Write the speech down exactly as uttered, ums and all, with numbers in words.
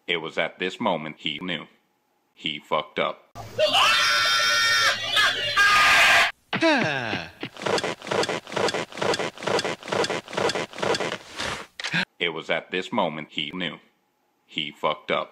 It was at this moment he knew. He fucked up. It was at this moment he knew. He fucked up.